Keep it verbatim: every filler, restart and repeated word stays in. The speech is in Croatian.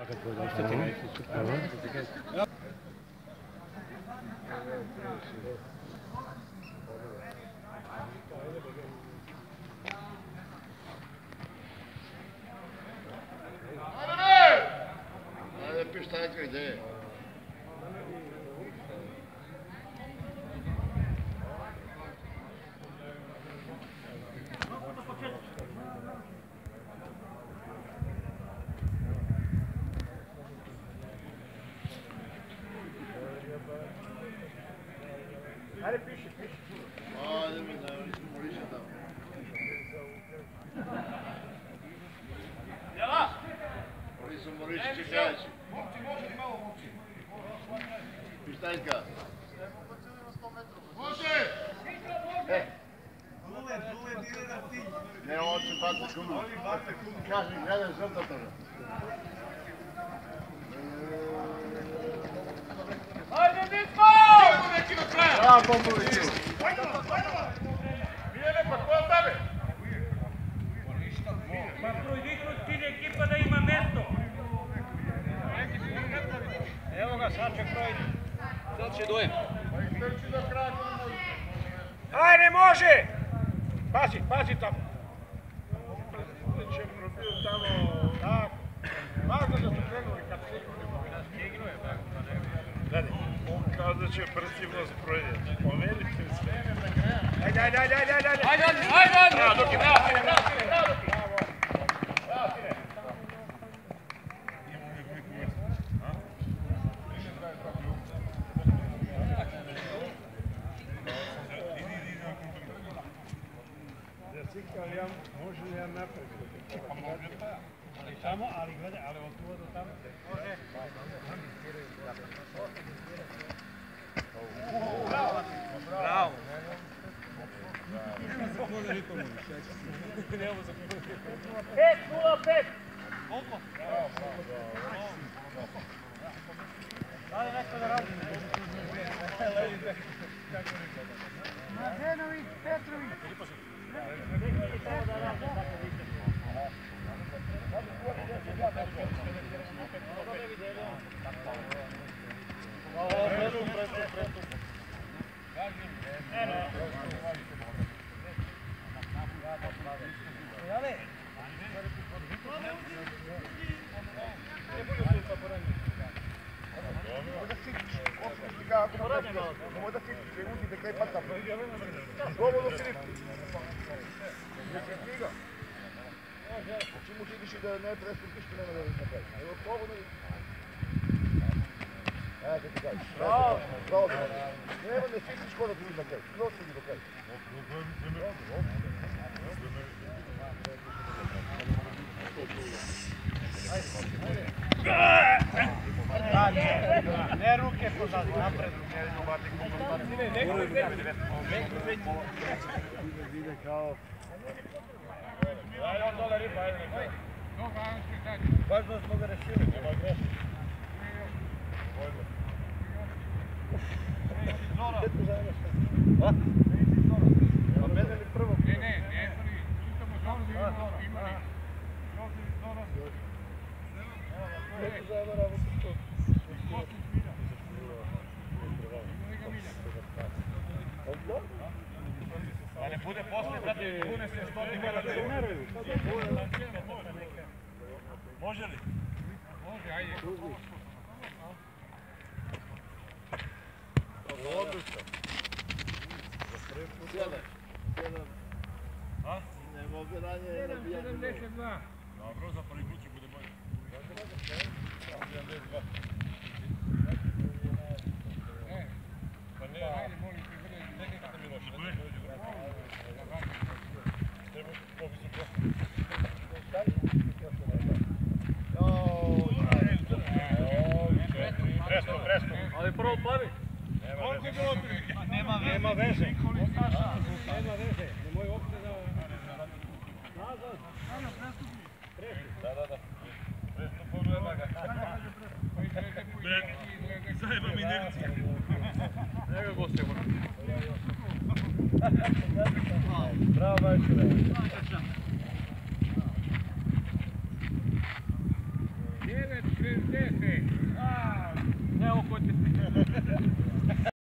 Ajde, piši, piši. Ajde mi, da nismo više tamo. Jela! Oni su Moriši čekajući. Momci, možete malo, momci. Pištajka. Može! E! Dule, dule, dire na ti. Ne, on će pati kumu. Kaži, gledaj žrta toga. Ajde, Ditko! Ajde, neki do kraja! Bravo, Popoviću! Ajde, ajde! Mijele, pa ko tebe? Pa proizvitno cilj ekipa da ima mesto. Evo ga, sad će krojiti. Sad će dojem. Trči do kraja, ko ne može. Ajde, može! Pazi, pazi tamo. Će probio tamo... Tako. Važno da su krenuli kad stignu je, tako da ne bi... Gledaj. On kao da će presivno sprojiti. Pomerite sve. Ajde, ajde, ajde, ajde, ajde! Ajde, ajde, ajde, ajde! Bravo, Duki, bravo, Sine, bravo, Sine, bravo, Duki! Bravo, Sine! Ali ja, može li ja napraviti? Pa može pa. Ali samo, ali gledaj, ali od tu do tamo. Može. Bravo! Bravo! Pet, nula, pet! Koliko? Daj nešto da radi. Mladenović, Petrović! Nemoj da si trenutite kaj pa tamo. Slobodno Filip. Nisi knjiga. Čemu ti vidiš da ne prestupiš, što nema da vidiš na kraju. Evo slobodno vidiš. Evo kad ti kažeš. Bravo, bravo. Nema ne sviđiš ko da ti vidiš na kraju. Skroz vidi do kraju. Ne ruke pozad, napred ruke, ne ljubati komportacije. Ne, neko je već. Vide kao... Ajde, on dole riba, ajde. Važno smo ga rešili, nema greši. Gdje tu zajedno šta? A? Pa mene li prvo? Ne, ne, ne, prvi. Čitamo Zoru da imamo imali. Zora. Gdje tu zajedno radimo što? Da ne bude posle, brate, pune se stotima na teru. Može li? Može, ajde. Odlično. Sjedaj. Sjedam. A? Ne mogu ranije nabijati. sedamdeset dva. Dobro, za prvi put će bude bolje. E, Pa ne, ajde, molim te, gledaj. nekako mi loše. Treba povisiti. Presto, presto. Ali prvo plavi. Nema veze. Nema veze, nemoj uopšte da... Nazad. Da, da, da. Presto pogleda ga. Zajeba mi Nemci. Neka goste mora. Bravo, Vajšure. devet šezdeset. Ne, ovo kod